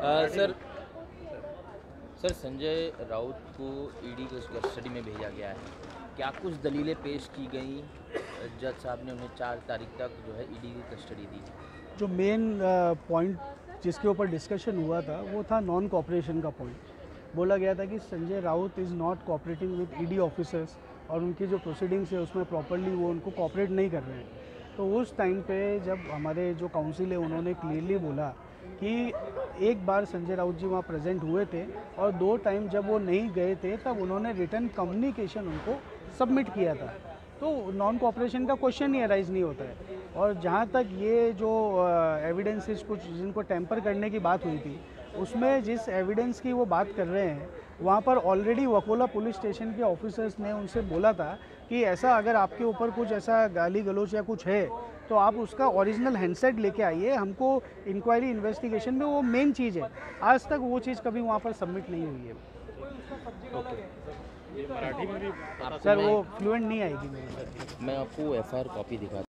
Sir sir Sanjay Raut को ED की custody में भेजा गया है। क्या कुछ दलीलें पेश की गई? जज साहब ने उन्हें 4 तारीख तक जो है ईडी की कस्टडी दी। जो मेन पॉइंट जिसके ऊपर डिस्कशन हुआ था वो था नॉन कॉपरेशन का पॉइंट। बोला गया था कि Sanjay Raut is not cooperating with ED officers और उनकी जो प्रोसीडिंग्स है उसमें प्रॉपरली वो उनको कॉपरेट नहीं कर रहे हैं। तो उस टाइम पे जब हमारे जो काउंसिल है उन्होंने क्लियरली बोला कि एक बार संजय राउत जी वहाँ प्रेजेंट हुए थे और 2 टाइम जब वो नहीं गए थे तब उन्होंने रिटर्न कम्युनिकेशन उनको सबमिट किया था। तो नॉन कॉपरेशन का क्वेश्चन ही अराइज नहीं होता है। और जहाँ तक ये जो एविडेंसेस कुछ जिनको टेम्पर करने की बात हुई थी उसमें जिस एविडेंस की वो बात कर रहे हैं वहाँ पर ऑलरेडी वकोला पुलिस स्टेशन के ऑफिसर्स ने उनसे बोला था कि ऐसा अगर आपके ऊपर कुछ ऐसा गाली गलौज या कुछ है तो आप उसका ओरिजिनल हैंडसेट लेके आइए, हमको इंक्वायरी इन्वेस्टिगेशन में वो मेन चीज़ है। आज तक वो चीज़ कभी वहाँ पर सबमिट नहीं हुई है। ओके। सर वो फ्लुएंट नहीं आएगी मेरे। मैं आपको एफआईआर कॉपी दिखा